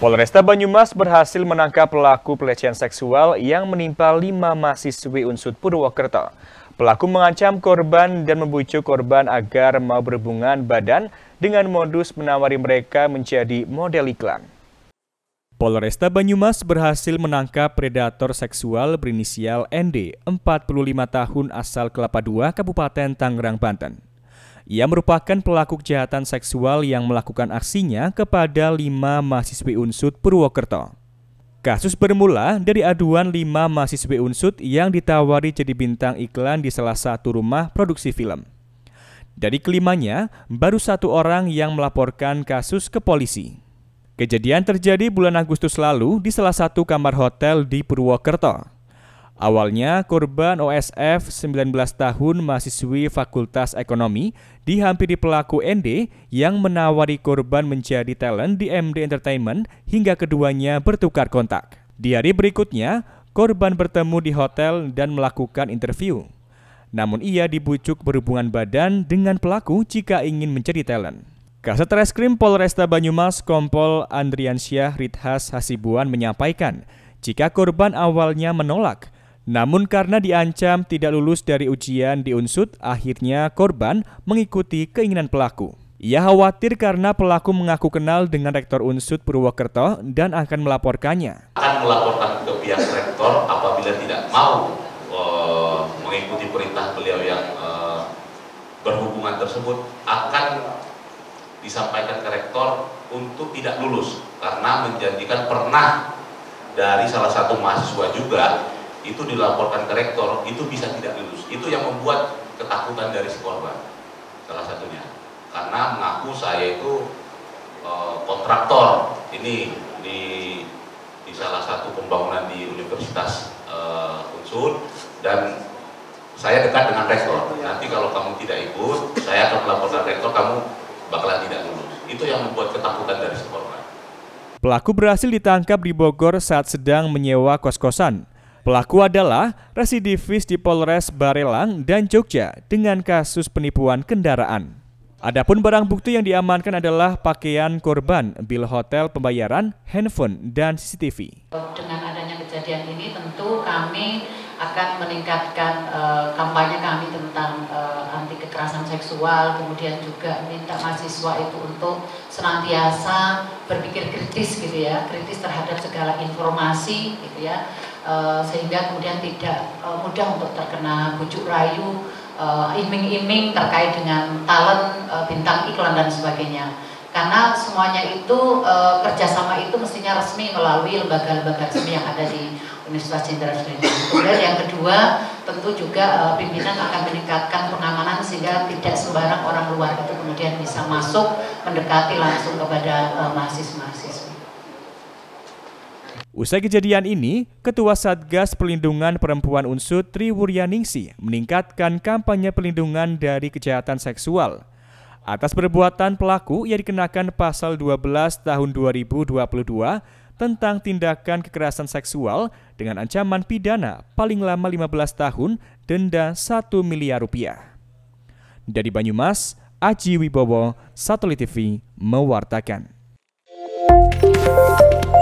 Polresta Banyumas berhasil menangkap pelaku pelecehan seksual yang menimpa 5 mahasiswi Unsud Purwokerto. Pelaku mengancam korban dan membujuk korban agar mau berhubungan badan dengan modus menawari mereka menjadi model iklan. Polresta Banyumas berhasil menangkap predator seksual berinisial ND, 45 tahun asal Kelapa II, Kabupaten Tangerang, Banten. Ia merupakan pelaku kejahatan seksual yang melakukan aksinya kepada 5 mahasiswi Unsud Purwokerto. Kasus bermula dari aduan 5 mahasiswi Unsud yang ditawari jadi bintang iklan di salah satu rumah produksi film. Dari kelimanya, baru 1 orang yang melaporkan kasus ke polisi. Kejadian terjadi bulan Agustus lalu di salah satu kamar hotel di Purwokerto. Awalnya, korban OSF 19 tahun mahasiswi Fakultas Ekonomi dihampiri pelaku ND yang menawari korban menjadi talent di MD Entertainment hingga keduanya bertukar kontak. Di hari berikutnya, korban bertemu di hotel dan melakukan interview. Namun ia dibujuk berhubungan badan dengan pelaku jika ingin menjadi talent. Kasat Reskrim Polresta Banyumas Kompol Andriansyah Rithas Hasibuan menyampaikan jika korban awalnya menolak, namun karena diancam tidak lulus dari ujian di Unsud, akhirnya korban mengikuti keinginan pelaku. Ia khawatir karena pelaku mengaku kenal dengan Rektor Unsud Purwokerto dan akan melaporkannya. Akan melaporkan ke pihak rektor apabila tidak mau mengikuti perintah beliau yang berhubungan tersebut, akan disampaikan ke rektor untuk tidak lulus karena menjanjikan pernah dari salah satu mahasiswa juga itu dilaporkan ke rektor, itu bisa tidak lulus. Itu yang membuat ketakutan dari si korban, salah satunya. Karena mengaku saya itu kontraktor ini di salah satu pembangunan di Universitas Unsud, dan saya dekat dengan rektor. Nanti kalau kamu tidak ikut, saya akan melaporkan rektor, kamu bakalan tidak lulus. Itu yang membuat ketakutan dari si korban. Pelaku berhasil ditangkap di Bogor saat sedang menyewa kos-kosan. Pelaku adalah residivis di Polres Barelang dan Jogja dengan kasus penipuan kendaraan. Adapun barang bukti yang diamankan adalah pakaian korban, bil hotel pembayaran, handphone, dan CCTV. Dengan adanya kejadian ini tentu kami akan meningkatkan kampanye kami tentang anti kekerasan seksual, kemudian juga minta mahasiswa itu untuk senantiasa berpikir kritis gitu ya, kritis terhadap segala informasi gitu ya. Sehingga kemudian tidak mudah untuk terkena bujuk rayu, iming-iming terkait dengan talent, bintang iklan dan sebagainya. Karena semuanya itu kerjasama itu mestinya resmi melalui lembaga-lembaga resmi yang ada di Universitas Jenderal Sudirman. Kemudian yang kedua, tentu juga pimpinan akan meningkatkan pengamanan sehingga tidak sembarang orang luar itu kemudian bisa masuk mendekati langsung kepada mahasiswa-mahasiswa. Usai kejadian ini, Ketua Satgas Perlindungan Perempuan Unsud Tri Wuryaningsih meningkatkan kampanye perlindungan dari kejahatan seksual. Atas perbuatan pelaku, ia dikenakan pasal 12 tahun 2022 tentang tindakan kekerasan seksual dengan ancaman pidana paling lama 15 tahun, denda 1 miliar rupiah. Dari Banyumas, Aji Wibowo, Satelit TV, mewartakan.